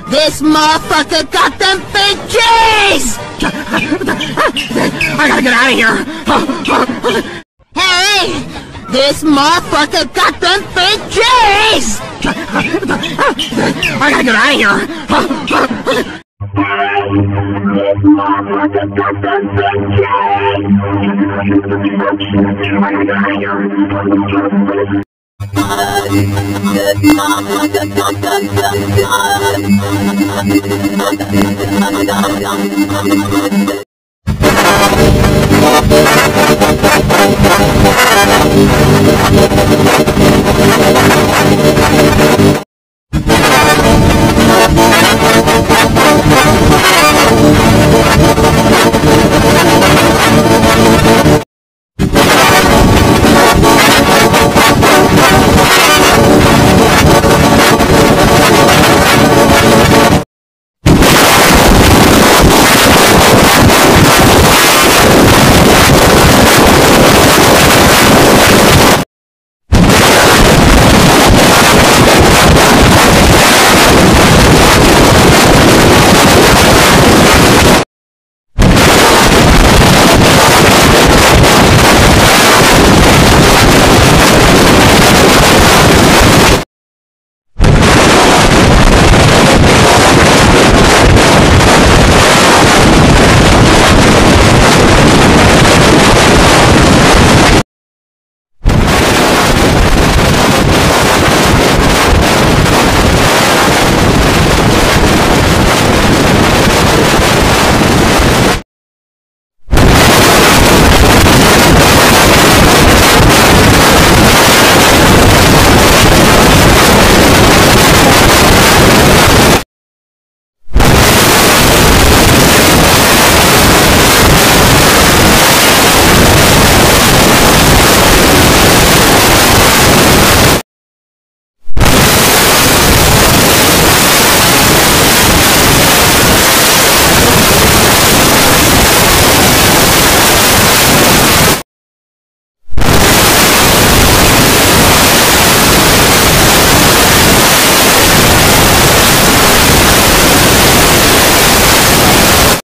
This motherfucker got them big G's! I gotta get out of here! Hey! This motherfucker got them big G's! I gotta get out of here! This motherfucker got them big G's! I gotta get out of here!